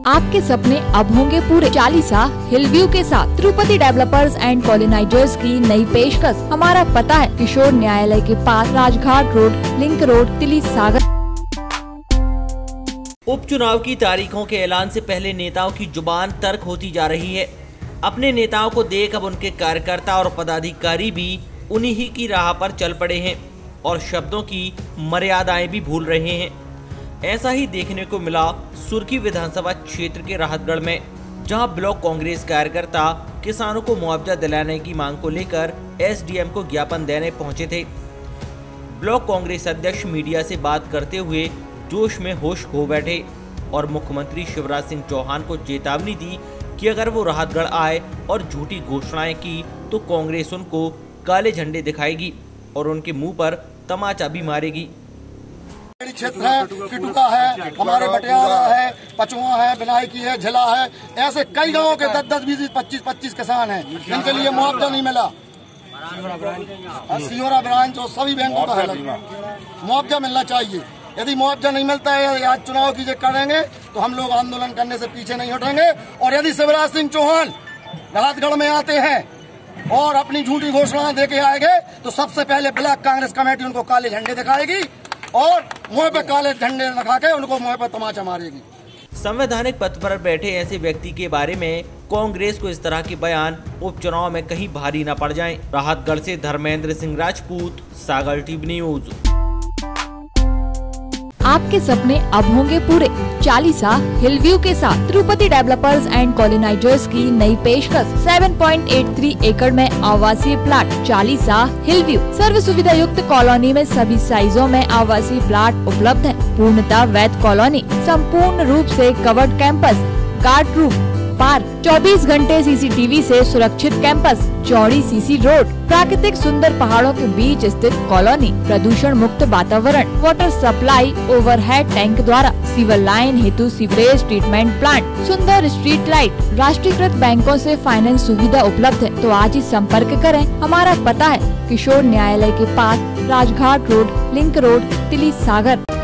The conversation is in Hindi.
आपके सपने अब होंगे पूरे। चालीसा हिल व्यू के साथ तिरुपति डेवलपर्स एंड कॉलोनाइजर्स की नई पेशकश। हमारा पता है किशोर न्यायालय के पास, Rajghat road, link road, Tili Sagar. उपचुनाव की तारीखों के ऐलान से पहले नेताओं की जुबान तर्क होती जा रही है। अपने नेताओं को देख अब उनके कार्यकर्ता और पदाधिकारी भी उन्हीं ही की राह पर चल पड़े हैं और शब्दों की मर्यादाएं भी भूल रहे हैं। ऐसा ही देखने को मिला सुर्खी विधानसभा क्षेत्र के राहतगढ़ में, जहां ब्लॉक कांग्रेस कार्यकर्ता किसानों को मुआवजा दिलाने की मांग को लेकर एसडीएम को ज्ञापन देने पहुंचे थे। ब्लॉक कांग्रेस अध्यक्ष मीडिया से बात करते हुए जोश में होश खो बैठे और मुख्यमंत्री शिवराज सिंह चौहान को चेतावनी दी कि अगर वो राहतगढ़ आए और झूठी घोषणाएं की तो कांग्रेस उनको काले झंडे दिखाएगी और उनके मुंह पर तमाचा भी मारेगी। क्षेत्र है, किटुका है, हमारे बटियारा है, पचुआ है, बिनायकी है, झिला है, ऐसे कई गांवों के 10-10, 20-20, 25-25 किसान हैं जिनके लिए मुआवजा नहीं मिला। सिहोरा ब्रांच और सभी बैंकों का है, मुआवजा मिलना चाहिए। यदि मुआवजा नहीं मिलता है, आज चुनाव की करेंगे तो हम लोग आंदोलन करने से पीछे नहीं हटेंगे। और यदि शिवराज सिंह चौहान राहतगढ़ में आते हैं और अपनी झूठी घोषणाएं देके आएंगे तो सबसे पहले ब्लॉक कांग्रेस कमेटी उनको काले झंडे दिखाएगी और मुंह पे काले झंडे दिखा के उनको मुंह पे तमाचा मारेगी। संवैधानिक पद पर बैठे ऐसे व्यक्ति के बारे में कांग्रेस को इस तरह के बयान उपचुनाव में कहीं भारी न पड़ जाएं। राहतगढ़ से धर्मेंद्र सिंह राजपूत, सागर टीवी न्यूज। आपके सपने अब होंगे पूरे। चालीसा हिल व्यू के साथ तिरुपति डेवलपर्स एंड कॉलोनाइजर्स की नई पेशकश। 7.83 एकड़ में आवासीय प्लाट। चालीसा हिल व्यू सर्व सुविधा युक्त कॉलोनी में सभी साइजों में आवासीय प्लाट उपलब्ध है। पूर्णतः वैध कॉलोनी, संपूर्ण रूप से covered campus, guard room, park, 24 घंटे सीसीटीवी से सुरक्षित कैंपस, चौड़ी सीसी रोड, प्राकृतिक सुंदर पहाड़ों के बीच स्थित कॉलोनी, प्रदूषण मुक्त वातावरण, वाटर सप्लाई ओवरहेड टैंक द्वारा, सीवर लाइन हेतु सीवरेज ट्रीटमेंट प्लांट, सुंदर स्ट्रीट लाइट, राष्ट्रीयकृत बैंकों से फाइनेंस सुविधा उपलब्ध है। तो आज ही संपर्क करें। हमारा पता है किशोर न्यायालय के पास, Rajghat road, link road, Tili सागर।